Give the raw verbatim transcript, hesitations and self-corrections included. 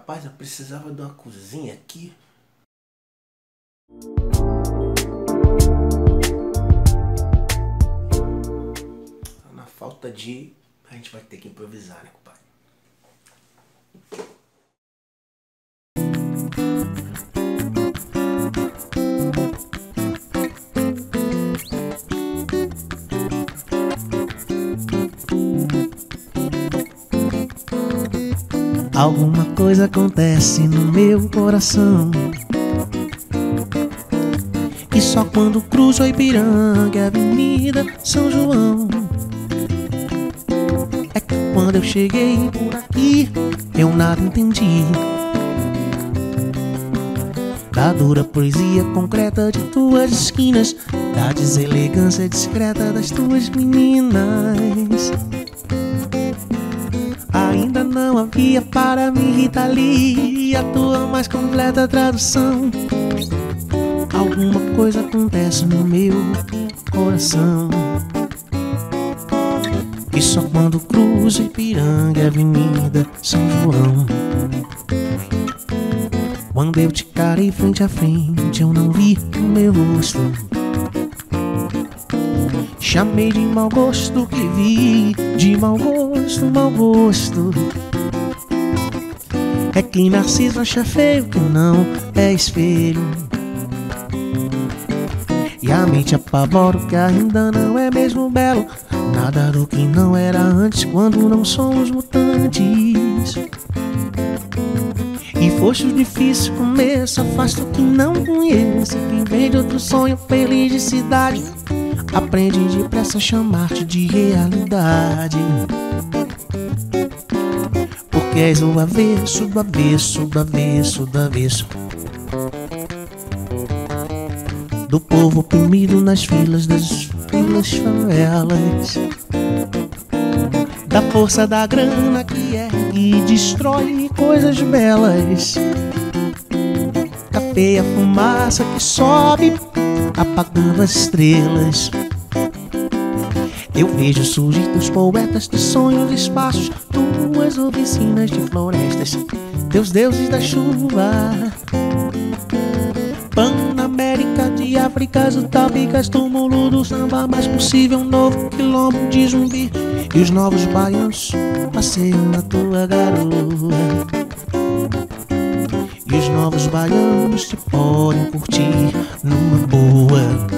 Rapaz, eu precisava de uma cozinha aqui. Na falta de... a gente vai ter que improvisar, né, compadre? Alguma coisa acontece no meu coração, e só quando cruzo a Ipiranga e a Avenida São João é que quando eu cheguei por aqui eu nada entendi da dura poesia concreta de tuas esquinas, da deselegância discreta das tuas meninas. Ainda não havia para mim, Rita Lee, a tua mais completa tradução. Alguma coisa acontece no meu coração, e só quando cruzo Ipiranga e Avenida São João, quando eu te carei frente a frente, eu não vi o meu rosto. Chamei de mau gosto que vi, de mau gosto, mau gosto. É que Narciso acha feio que não é espelho, e a mente apavora o que ainda não é mesmo belo. Nada do que não era antes quando não somos mutantes. E foste o difícil começo, afasta o que não conhece. Quem vem de outro sonho, felicidade, aprende depressa a chamar-te de realidade. Porque és o avesso, do avesso, do avesso, do avesso do povo oprimido nas filas das filas favelas, da força da grana que ergue e destrói coisas belas, da feia fumaça que sobe apagando as estrelas. Eu vejo surgir teus poetas de sonhos e espaços, tuas oficinas de florestas, teus deuses da chuva, Panamérica de Áfricas utópicas, túmulo do samba mais possível, um novo quilombo de zumbi, e os novos baianos passeiam na tua garoa, e os novos baianos te podem curtir numa boa.